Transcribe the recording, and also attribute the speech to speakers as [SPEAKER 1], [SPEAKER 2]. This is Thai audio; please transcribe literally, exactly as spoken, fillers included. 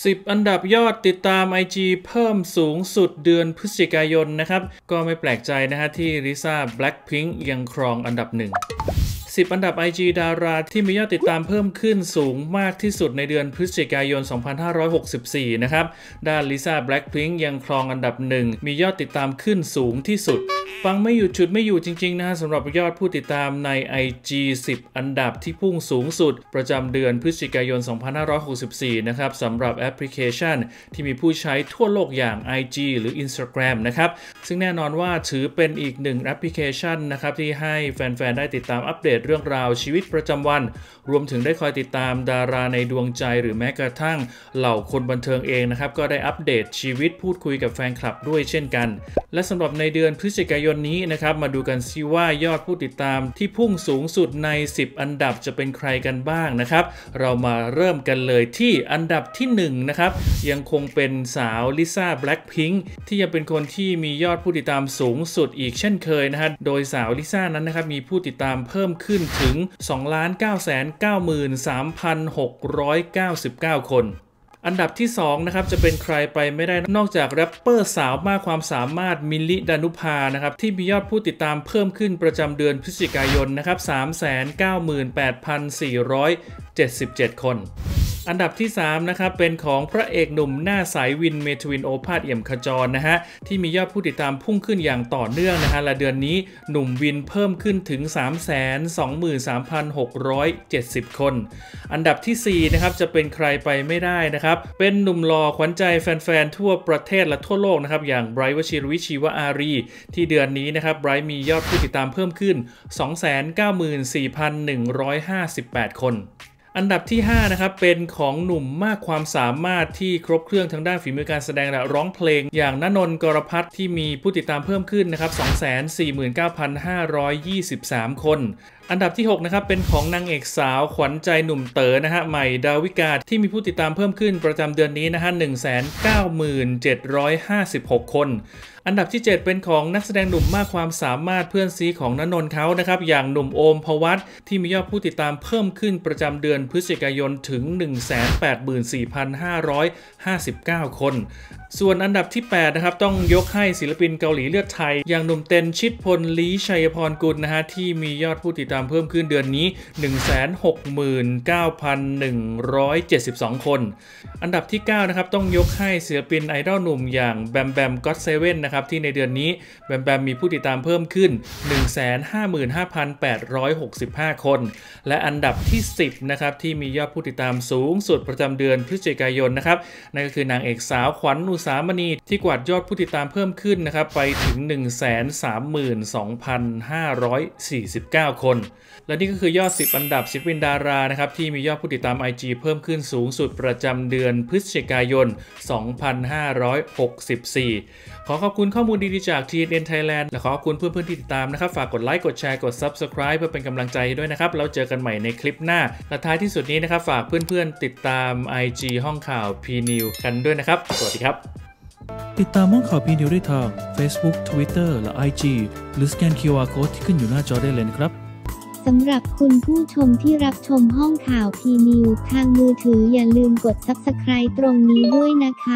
[SPEAKER 1] สิบ อันดับยอดติดตาม ไอ จี เพิ่มสูงสุดเดือนพฤศจิกายนนะครับก็ไม่แปลกใจนะฮะที่ลิซ่า Blackpink ยังครองอันดับหนึ่งสิบ อันดับ ไอ จี ดาราที่มียอดติดตามเพิ่มขึ้นสูงมากที่สุดในเดือนพฤศจิกายน สองพันห้าร้อยหกสิบสี่ นะครับด้านลิซ่า Blackpink ยังครองอันดับหนึ่งมียอดติดตามขึ้นสูงที่สุดฟังไม่หยุดฉุดไม่อยู่จริงๆนะฮะสำหรับยอดผู้ติดตามใน ไอ จี สิบ อันดับที่พุ่งสูงสุดประจำเดือนพฤศจิกายน สองพันห้าร้อยหกสิบสี่ นะครับสำหรับแอปพลิเคชันที่มีผู้ใช้ทั่วโลกอย่าง ไอ จี หรือ Instagram นะครับซึ่งแน่นอนว่าถือเป็นอีกหนึ่งแอปพลิเคชันนะครับที่ให้แฟนๆได้ติดตามอัปเดตเรื่องราวชีวิตประจำวันรวมถึงได้คอยติดตามดาราในดวงใจหรือแม้กระทั่งเหล่าคนบันเทิงเองนะครับก็ได้อัปเดตชีวิตพูดคุยกับแฟนคลับด้วยเช่นกันและสำหรับในเดือนพฤศจิกายนนี้นะครับมาดูกันซิว่ายอดผู้ติดตามที่พุ่งสูงสุดในสิบอันดับจะเป็นใครกันบ้างนะครับเรามาเริ่มกันเลยที่อันดับที่หนึ่งนะครับยังคงเป็นสาวลิซ่า Blackpink ที่ยังเป็นคนที่มียอดผู้ติดตามสูงสุดอีกเช่นเคยนะฮะโดยสาวลิซ่านั้นนะครับมีผู้ติดตามเพิ่มขึ้นถึง สองล้านเก้าแสนเก้าหมื่นสามพันหกร้อยเก้าสิบเก้า คนอันดับที่สองนะครับจะเป็นใครไปไม่ได้นอกจากแรปเปอร์สาวมากความสามารถมิลลิดานุภานะครับที่มียอดผู้ติดตามเพิ่มขึ้นประจำเดือนพฤศจิกายนนะครับ สามแสนเก้าหมื่นแปดพันสี่ร้อยเจ็ดสิบเจ็ด คนอันดับที่สามนะครับเป็นของพระเอกหนุ่มหน้าใสวินเมทวินโอภาสเอี่ยมขจรนะฮะที่มียอดผู้ติดตามพุ่งขึ้นอย่างต่อเนื่องนะฮะและเดือนนี้หนุ่มวินเพิ่มขึ้นถึง สามแสนสองหมื่นสามพันหกร้อยเจ็ดสิบ คนอันดับที่สี่นะครับจะเป็นใครไปไม่ได้นะครับเป็นหนุ่มหล่อขวัญใจแฟนๆทั่วประเทศและทั่วโลกนะครับอย่างไบรท์วชิรวิชชีวอารีที่เดือนนี้นะครับไบรท์มียอดผู้ติดตามเพิ่มขึ้น สองแสนเก้าหมื่นสี่พันหนึ่งร้อยห้าสิบแปด คนอันดับที่ห้านะครับเป็นของหนุ่มมากความสามารถที่ครบเครื่องทั้งด้านฝีมือการแสดงและร้องเพลงอย่างณนนท์ กรพัฒน์ที่มีผู้ติดตามเพิ่มขึ้นนะครับ สองแสนสี่หมื่นเก้าพันห้าร้อยยี่สิบสาม คนอันดับที่หกนะครับเป็นของนางเอกสาวขวัญใจหนุ่มเต๋อนะฮะใหม่ดาวิกาที่มีผู้ติดตามเพิ่มขึ้นประจำเดือนนี้นะฮะ หนึ่งแสนเก้าหมื่นเจ็ดร้อยห้าสิบหก คนอันดับที่เจ็ดเป็นของนักแสดงหนุ่มมากความสามารถเพื่อนซีของณนนท์เขานะครับอย่างหนุ่มโอมภวัตที่มียอดผู้ติดตามเพิ่มขึ้นประจำเดือนพฤศจิกายนถึง หนึ่งแสนแปดหมื่นสี่พันห้าร้อยห้าสิบเก้า คนส่วนอันดับที่แปดนะครับต้องยกให้ศิลปินเกาหลีเลือดไทยอย่างหนุ่มเต็นชิดพลลีชัยพรกุลนะฮะที่มียอดผู้ติดตามเพิ่มขึ้นเดือนนี้ หนึ่งแสนหกหมื่นเก้าพันหนึ่งร้อยเจ็ดสิบสอง คนอันดับที่เก้านะครับต้องยกให้ศิลปินไอดอลหนุ่มอย่างแบมแบมก็อตเซเว่นนะครับที่ในเดือนนี้แบมแบมมีผู้ติดตามเพิ่มขึ้น หนึ่งแสนห้าหมื่นห้าพันแปดร้อยหกสิบห้า คนและอันดับที่สิบนะครับที่มียอดผู้ติดตามสูงสุดประจำเดือนพฤศจิกายนนะครับนั่นก็คือนางเอกสาวขวัญอุสามณีที่กวาดยอดผู้ติดตามเพิ่มขึ้นนะครับไปถึง หนึ่งแสนสามหมื่นสองพันห้าร้อยสี่สิบเก้า คนและนี่ก็คือยอดสิบอันดับศิลปินดารานะครับที่มียอดผู้ติดตาม ไอ จี เพิ่มขึ้นสูงสุดประจำเดือนพฤศจิกายน สองพันห้าร้อยหกสิบสี่ ขอขอบคุณข้อมูลดีๆจาก ที เอ็น เอ็น Thailand และขอขอบคุณเพื่อนๆที่ติดตามนะครับฝากกดไลค์กดแชร์กด Subscribe เพื่อเป็นกำลังใจด้วยนะครับแล้วเจอกันใหม่ในคลิปหน้าและท้ายที่สุดนี้นะครับฝากเพื่อนๆติดตาม ไอ จี ห้องข่าว พี นิวส์ กันด้วยนะครับสวัสดีครับ
[SPEAKER 2] ติดตามห้องข่าว พี นิวส์ ได้ทาง Facebook Twitter และ ไอ จี หรือสแกน คิว อาร์ Code ที่ขึ้นอยู่หน้าจอได้เลยนะครับ
[SPEAKER 3] สำหรับคุณผู้ชมที่รับชมห้องข่าว พี นิวส์ ทางมือถืออย่าลืมกด ซับสไครบ์ ตรงนี้ด้วยนะคะ